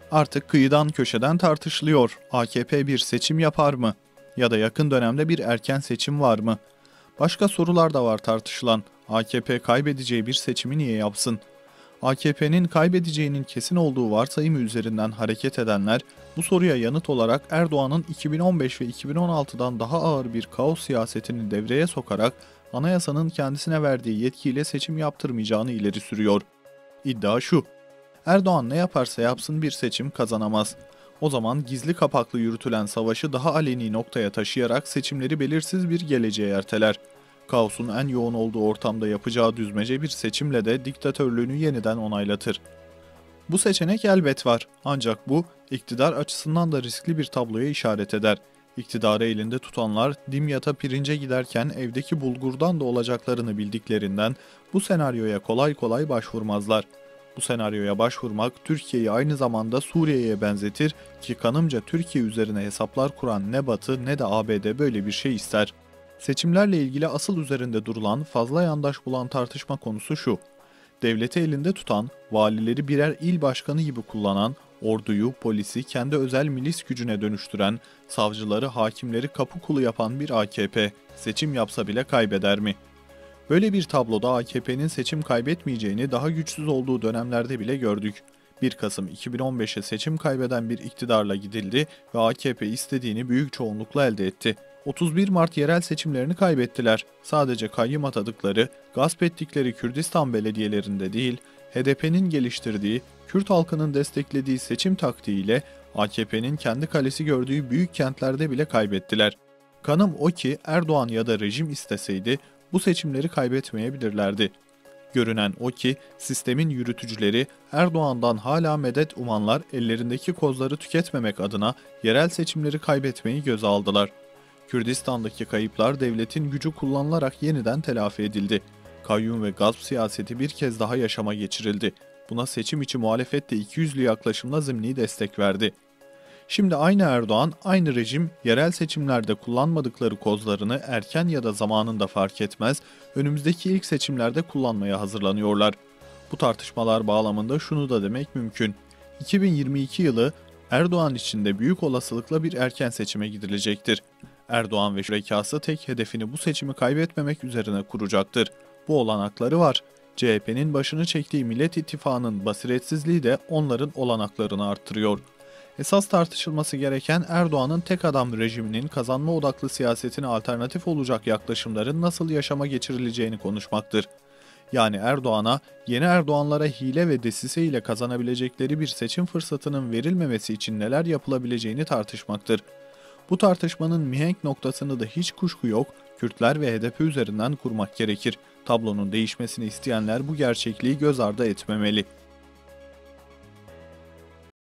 Artık kıyıdan köşeden tartışılıyor. AKP bir seçim yapar mı? Ya da yakın dönemde bir erken seçim var mı? Başka sorular da var tartışılan. AKP kaybedeceği bir seçimi niye yapsın? AKP'nin kaybedeceğinin kesin olduğu varsayımı üzerinden hareket edenler, bu soruya yanıt olarak Erdoğan'ın 2015 ve 2016'dan daha ağır bir kaos siyasetini devreye sokarak anayasanın kendisine verdiği yetkiyle seçim yaptırmayacağını ileri sürüyor. İddia şu: Erdoğan ne yaparsa yapsın bir seçim kazanamaz. O zaman gizli kapaklı yürütülen savaşı daha aleni noktaya taşıyarak seçimleri belirsiz bir geleceğe erteler. Kaosun en yoğun olduğu ortamda yapacağı düzmece bir seçimle de diktatörlüğünü yeniden onaylatır. Bu seçenek elbet var, ancak bu iktidar açısından da riskli bir tabloya işaret eder. İktidarı elinde tutanlar dimyata pirince giderken evdeki bulgurdan da olacaklarını bildiklerinden bu senaryoya kolay kolay başvurmazlar. Bu senaryoya başvurmak Türkiye'yi aynı zamanda Suriye'ye benzetir ki kanımca Türkiye üzerine hesaplar kuran ne Batı ne de ABD böyle bir şey ister. Seçimlerle ilgili asıl üzerinde durulan, fazla yandaş bulan tartışma konusu şu: devleti elinde tutan, valileri birer il başkanı gibi kullanan, orduyu, polisi kendi özel milis gücüne dönüştüren, savcıları, hakimleri kapı kulu yapan bir AKP, seçim yapsa bile kaybeder mi? Böyle bir tabloda AKP'nin seçim kaybetmeyeceğini daha güçsüz olduğu dönemlerde bile gördük. 1 Kasım 2015'e seçim kaybeden bir iktidarla gidildi ve AKP istediğini büyük çoğunlukla elde etti. 31 Mart yerel seçimlerini kaybettiler. Sadece kayyım atadıkları, gasp ettikleri Kürdistan belediyelerinde değil, HDP'nin geliştirdiği, Kürt halkının desteklediği seçim taktiğiyle AKP'nin kendi kalesi gördüğü büyük kentlerde bile kaybettiler. Kanım o ki Erdoğan ya da rejim isteseydi bu seçimleri kaybetmeyebilirlerdi. Görünen o ki sistemin yürütücüleri, Erdoğan'dan hala medet umanlar ellerindeki kozları tüketmemek adına yerel seçimleri kaybetmeyi göze aldılar. Kürdistan'daki kayıplar devletin gücü kullanılarak yeniden telafi edildi. Kayyum ve gasp siyaseti bir kez daha yaşama geçirildi. Buna seçim içi muhalefet de ikiyüzlü yaklaşımla zımni destek verdi. Şimdi aynı Erdoğan, aynı rejim yerel seçimlerde kullanmadıkları kozlarını erken ya da zamanında fark etmez, önümüzdeki ilk seçimlerde kullanmaya hazırlanıyorlar. Bu tartışmalar bağlamında şunu da demek mümkün: 2022 yılı Erdoğan için de büyük olasılıkla bir erken seçime gidilecektir. Erdoğan ve şürekası tek hedefini bu seçimi kaybetmemek üzerine kuracaktır. Bu olanakları var. CHP'nin başını çektiği Millet İttifakı'nın basiretsizliği de onların olanaklarını arttırıyor. Esas tartışılması gereken Erdoğan'ın tek adam rejiminin kazanma odaklı siyasetine alternatif olacak yaklaşımların nasıl yaşama geçirileceğini konuşmaktır. Yani Erdoğan'a, yeni Erdoğanlara hile ve desise ile kazanabilecekleri bir seçim fırsatının verilmemesi için neler yapılabileceğini tartışmaktır. Bu tartışmanın mihenk noktasını da hiç kuşku yok, Kürtler ve HDP üzerinden kurmak gerekir. Tablonun değişmesini isteyenler bu gerçekliği göz ardı etmemeli.